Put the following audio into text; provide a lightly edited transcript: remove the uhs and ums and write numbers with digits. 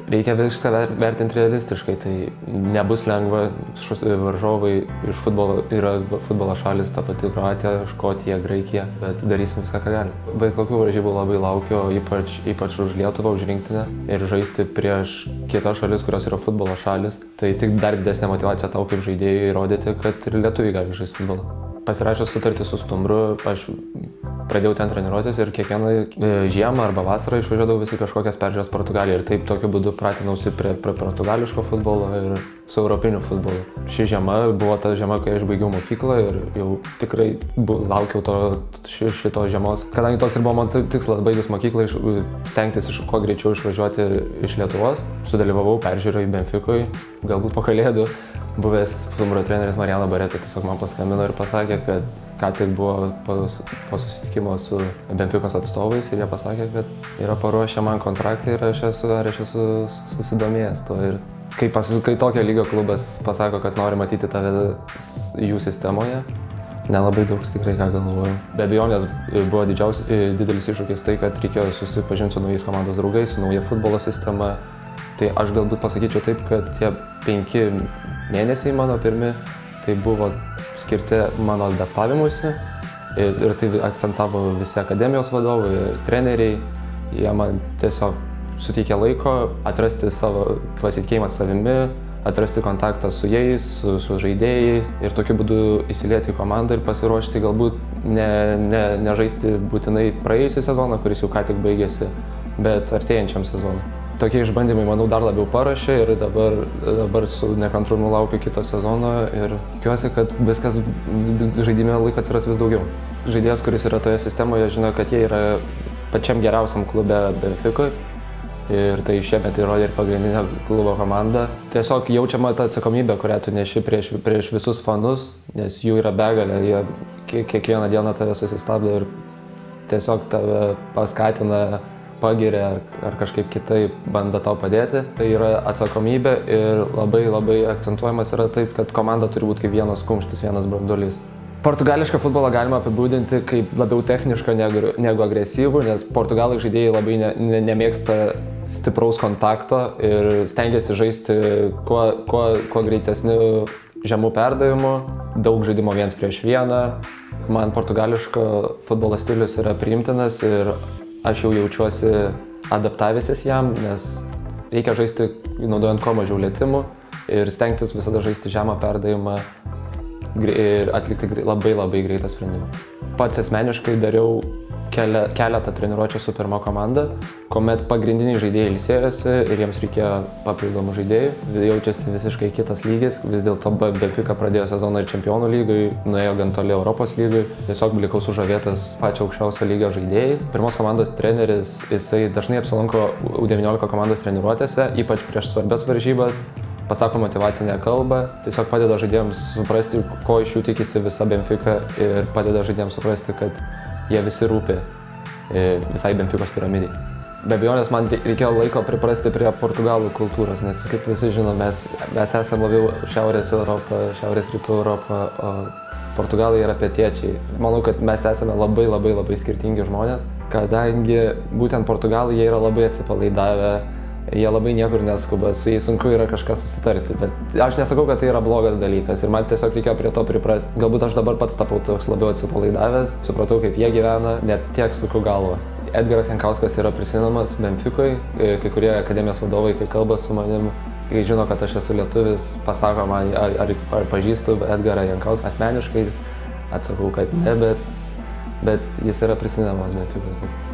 reikia viską vertinti realistiškai, tai nebus lengva, varžovai iš futbolo yra futbolo šalis, ta pati Kroatija, Škotija, Graikija, bet darysim viską, ką galim. Bet kokių varžybų labai laukiu, ypač už Lietuvą, už rinktinę ir žaisti prieš kitas šalis, kurios yra futbolo šalis, tai tik dar didesnė motyvacija tau kaip žaidėjui įrodyti, kad ir lietuviai gali žaisti futbolą. Pasirašęs sutartį su Stumbru, aš pradėjau ten treniruotis ir kiekvieną žiemą arba vasarą išvažiuodavau visi kažkokias peržiūras Portugaliją ir taip tokiu būdu pratinausi prie portugališko futbolo ir su europiniu futbolu. Ši žiema buvo ta žiema, kai aš baigiau mokyklą ir jau tikrai laukiau šitos žiemos. Kadangi toks ir buvo mano tikslas baigus mokyklą stengtis kuo greičiau išvažiuoti iš Lietuvos, sudalyvavau peržiūrai Benficoj, galbūt po kalėdų. Buvęs Stumbro treneris Mariano Bareta tiesiog man paskambino ir pasakė, kad ką tik buvo po susitikimo su Benficos atstovais ir jie pasakė, kad yra paruošę man kontraktą ir aš esu susidomėjęs to. Ir kai tokio lygio klubas pasako, kad nori matyti tave jų sistemoje, nelabai daug tikrai ką galvoju. Be abejonės buvo didelis iššūkis tai, kad reikėjo susipažinti su naujais komandos draugais, su nauja futbolo sistema. Tai aš galbūt pasakyčiau taip, kad tie 5 mėnesiai mano pirmi, tai buvo skirti mano adaptavimuisi ir tai akcentavo visi akademijos vadovai, treneriai. Jie man tiesiog suteikė laiko atrasti savo pasitikėjimą savimi, atrasti kontaktą su jais, su žaidėjais ir tokiu būdu įsilieti į komandą ir pasiruošti galbūt ne žaisti būtinai praėjusią sezoną, kuris jau ką tik baigėsi, bet artėjančiam sezonui. Tokie išbandymai, manau, dar labiau paruošė ir dabar su nekantrumu laukiu kito sezono ir tikiuosi, kad viskas žaidime laiko atsiras vis daugiau. Žaidėjas, kuris yra toje sistemoje, žino, kad jie yra pačiam geriausiam klube Benficoj ir tai šiemet įrodė ir pagrindinė klubo komanda. Tiesiog jaučiama ta atsakomybė, kurią tu neši prieš visus fanus, nes jų yra begalė, jie kiekvieną dieną tave susistabdo ir tiesiog tave paskatina, pagiria ar kažkaip kitaip bando tau padėti. Tai yra atsakomybė ir labai akcentuojamas yra taip, kad komanda turi būti kaip vienas kumštis, vienas branduolys. Portugališką futbolą galima apibūdinti kaip labiau technišką negu agresyvų, nes portugalai žaidėjai labai nemėgsta stipraus kontakto ir stengiasi žaisti kuo greitesniu žemų perdavimu, daug žaidimo 1 prieš 1. Man portugališko futbolo stilius yra priimtinas ir aš jau jaučiuosi adaptavęsis jam, nes reikia žaisti naudojant kuo mažiau lietimų ir stengtis visada žaisti žemą perdavimą ir atlikti labai greitą sprendimą. Pats asmeniškai dariau keletą treniruočių su pirma komanda, kuomet pagrindiniai žaidėjai ilsėjosi ir jiems reikėjo papildomų žaidėjų. Jaučiasi visiškai kitas lygis, vis dėlto Benfica pradėjo sezoną ir Čempionų lygai, nuėjo gan toli Europos lygai. Tiesiog likau sužavėtas pačio aukščiausio lygio žaidėjais. Pirmos komandos treneris, jisai dažnai apsilanko U19 komandos treniruotėse, ypač prieš svarbias varžybas. Pasako motyvacinę kalbą, tiesiog padeda žaidėjams suprasti, ko iš jų tikisi visa Benfica ir padeda žaidėjams suprasti, kad jie visi rūpi visai Benficos piramidai. Be abejonės man reikėjo laiko priprasti prie portugalų kultūros, nes kaip visi žino, mes esame labiau Šiaurės Europą, Šiaurės Rytų Europą, o portugalai yra pietiečiai. Manau, kad mes esame labai skirtingi žmonės, kadangi būtent portugalai jie yra labai atsipalaidavę. Jie labai niekur neskuba, su jais sunku yra kažką susitarti, bet aš nesakau, kad tai yra blogas dalykas ir man tiesiog reikėjo prie to priprasti. Galbūt aš dabar pats tapau toks labiau atsipalaidavęs, supratau, kaip jie gyvena, net tiek suku galvą. Edgaras Jankauskas yra prisiminamas Benficoj, kai kurie akademijos vadovai, kai kalba su manim, kai žino, kad aš esu lietuvis, pasako man, ar pažįstu Edgarą Jankauską asmeniškai, atsakau, kad ne, bet jis yra prisiminamas Benficoj.